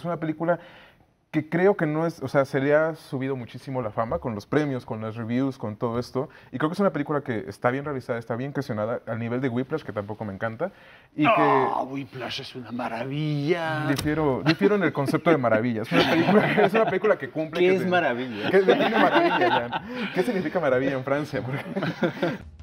es una película que creo que no es, o sea, se le ha subido muchísimo la fama con los premios, con las reviews, con todo esto. Y creo que es una película que está bien realizada, está bien cuestionada, al nivel de Whiplash, que tampoco me encanta. Y que ¡Oh, Whiplash es una maravilla! difiero en el concepto de maravilla. Es una película que cumple. ¿Qué que es maravilla? ¿Qué define maravilla, Jan? ¿Qué significa maravilla en Francia? Porque